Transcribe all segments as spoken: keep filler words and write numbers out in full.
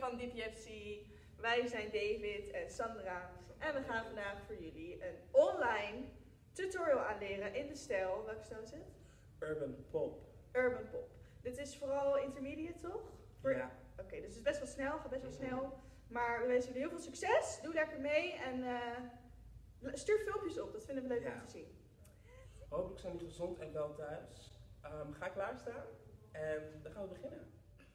van D P F C. Wij zijn David en Sandra. En we gaan vandaag voor jullie een online tutorial aanleren in de stijl. Welke stijl is het? Urban Pop. Urban Pop. Dit is vooral intermediate, toch? Voor... Ja. Oké, okay, dus het is best wel snel, gaat best wel snel. Maar we wensen jullie heel veel succes. Doe lekker mee en uh, stuur filmpjes op. Dat vinden we leuk Ja. om te zien. Hopelijk zijn jullie gezond en wel thuis. Um, ga klaarstaan en dan gaan we beginnen.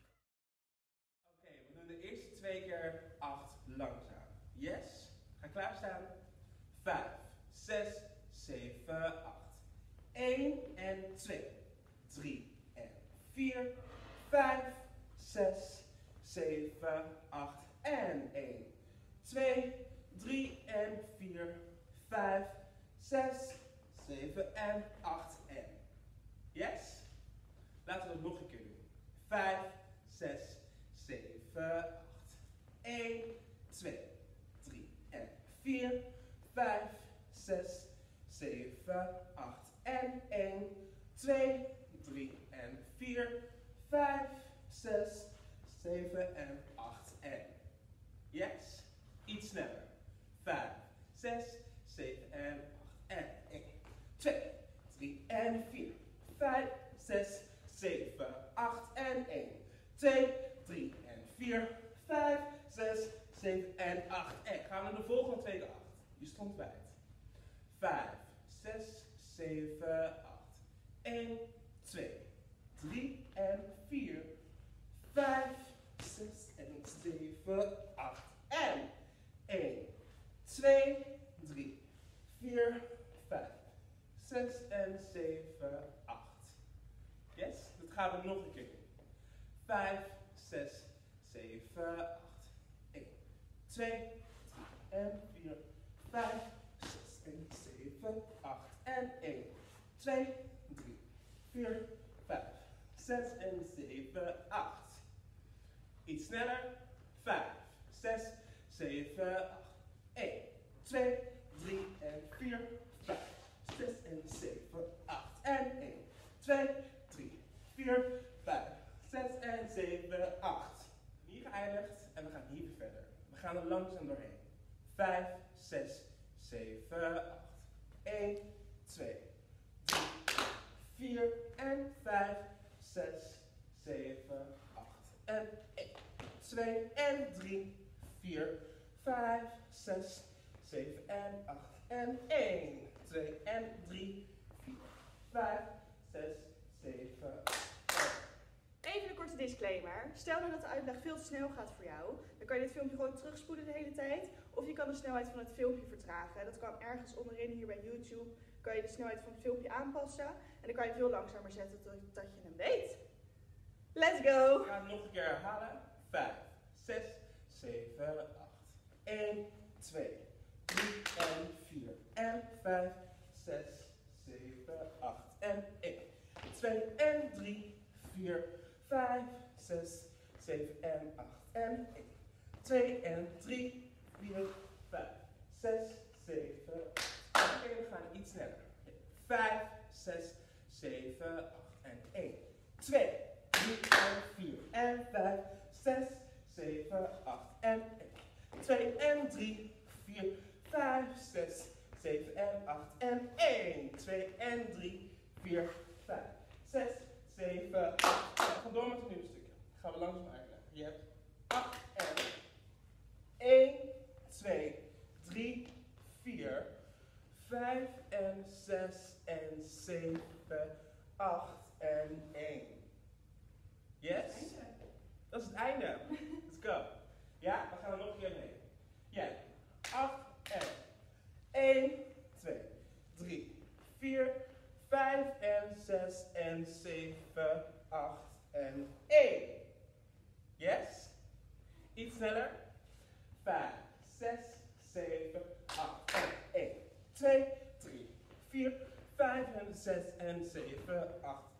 Oké, okay, we doen de eerste twee keer acht langzaam. Yes? Ga klaarstaan. Vijf, zes, zeven, acht. één en twee, drie en vier, vijf, zes, zeven, acht en één, twee, drie en vier, vijf, zes, zeven en acht en. Yes? Laten we het nog een keer doen. vijf, zes, zeven, acht. één, twee, drie en vier, vijf, zes, zeven, acht en één, twee, drie en vier, vijf, zes, zeven en acht en. Yes? Iets sneller. vijf, zes, zeven en acht en één, twee, drie en vier, vijf, zes, zeven, acht en één, twee, drie en vier, vijf, zes, zeven en acht en. Gaan we naar de volgende twee keer acht. Je stond wijd. vijf, zes, zeven, acht. één, twee, drie en vier, vijf, zes en zeven, acht en één, twee, drie, vier, vijf, zes en zeven, acht. Yes? Dat gaan we nog een keer doen. vijf, zes, zeven, acht. één, twee, drie en vier, vijf, zes en zeven, acht en één, twee, drie, vier, vijf, zes en zeven, acht. Iets sneller. vijf, zes, zeven, acht. één, twee, drie en vier, vijf, zes en zeven, acht en één, twee, drie, vier, vijf, zes en zeven, acht. Hier geëindigd en we gaan hier weer verder. We gaan er langzaam doorheen. vijf, zes, zeven, acht. één, twee, drie, vier en vijf, zes, zeven, acht en één, twee en drie, vier, vijf, zes, zeven en acht en één, twee en drie, vier, vijf, zes, zeven, acht. Even een korte disclaimer. Stel nou dat de uitleg veel te snel gaat voor jou. Dan kan je dit filmpje gewoon terugspoelen de hele tijd. Of je kan de snelheid van het filmpje vertragen. Dat kan ergens onderin hier bij YouTube. Kan je de snelheid van het filmpje aanpassen. En dan kan je het veel langzamer zetten totdat je hem weet. Let's go! We gaan het nog een keer herhalen. vijf, zes, zeven, acht. één, twee, drie en vier en vijf, zes, zeven, acht en één, twee en drie, vier, vijf, zes, zeven en acht en één, twee en drie, vier, vijf, zes, zeven, acht. Oké, we gaan iets sneller. vijf, zes, zeven, acht en één, twee, drie en vier en vijf, zes, zeven, acht en één, twee en drie, vier, vijf, zes, zeven en acht en één, twee en drie, vier, vijf, zes, zeven, acht. We gaan door met het nieuwe stukje. Gaan we langzaam uitleggen. Je hebt acht en één, twee, drie, vier, vijf en zes en zeven, acht en één. Yes? Dat is het einde. Let's go. Ja, we gaan er nog een keer heen. Jij. acht en één, twee, drie, vier, vijf en zes en zeven, acht en één. Yes? Iets sneller. vijf, zes, zeven, acht en één, twee, drie, vier, vijf en zes en zeven, acht